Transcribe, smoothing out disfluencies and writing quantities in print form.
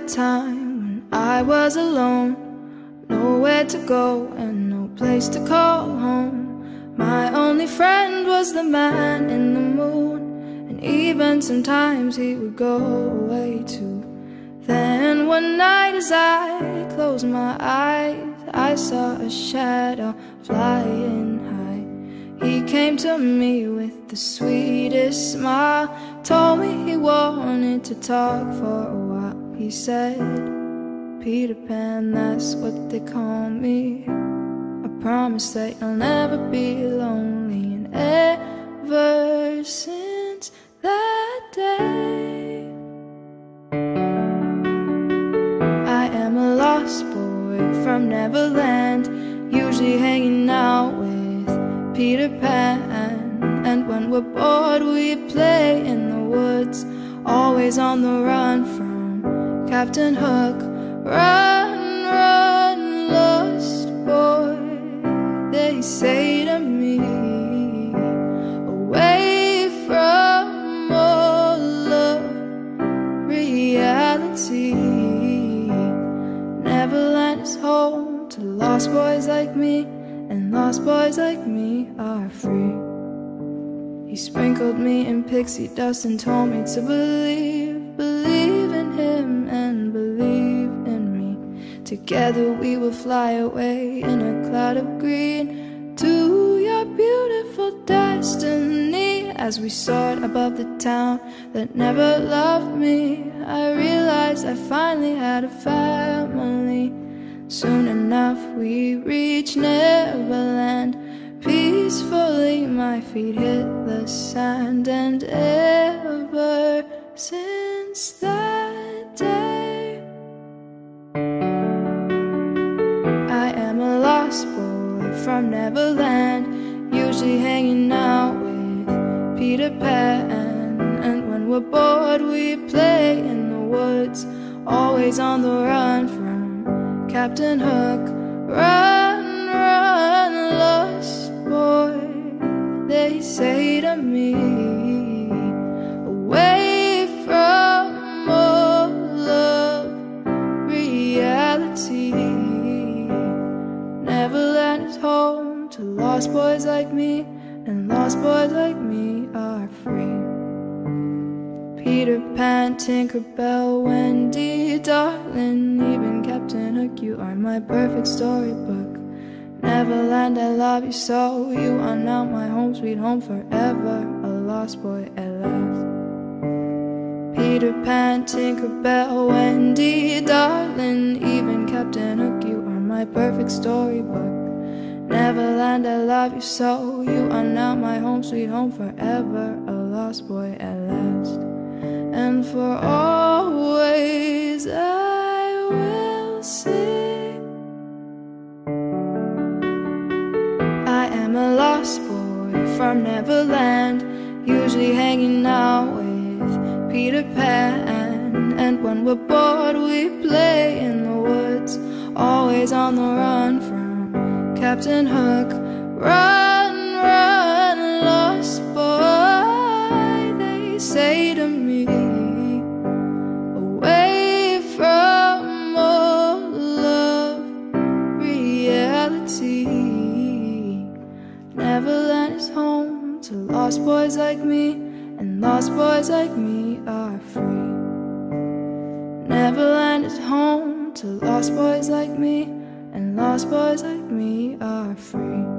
time when I was alone, nowhere to go and no place to call home. My only friend was the man in the moon, and even sometimes he would go away too. Then one night as I closed my eyes, I saw a shadow flying high. He came to me with the sweetest smile, told me he wanted to talk for a while. He said, "Peter Pan, that's what they call me. I promise that you'll never be lonely." And ever since that day, I am a lost boy from Neverland, usually hanging out with Peter Pan. And when we're bored we play in the woods, always on the run from Captain Hook. Run, run, lost boy, they say to me, away from all of reality. Neverland is home to lost boys like me, and lost boys like me are free. He sprinkled me in pixie dust and told me to believe in him and believe in me. Together we will fly away in a cloud of green to your beautiful destiny. As we soared above the town that never loved me, I realized I finally had a family. Soon enough we reached Neverland. Peacefully my feet hit the sand, and ever since that day, I am a lost boy from Neverland, usually hanging out with Peter Pan. And when we're bored we play in the woods, always on the run from Captain Hook. Run, run, lost boy, they say to me, away from all of reality. Neverland is home to lost boys like me, and lost boys like me are free. Peter Pan, Tinkerbell, Wendy, darling, even Captain Hook, you are my perfect storybook. Neverland, I love you so, you are now my home, sweet home forever, a lost boy at last. Peter Pan, Tinkerbell, Wendy, darling, even Captain Hook, you are my perfect storybook. Neverland, I love you so, you are now my home, sweet home forever, a lost boy at last. And for always I will sing, I am a lost boy from Neverland, usually hanging out with Peter Pan. And when we're bored we play in the woods, always on the run from Captain Hook. Run, run, lost boy, they say to me, away from all of reality. Neverland is home to lost boys like me, and lost boys like me are free. Neverland is home to lost boys like me, and lost boys like me are free.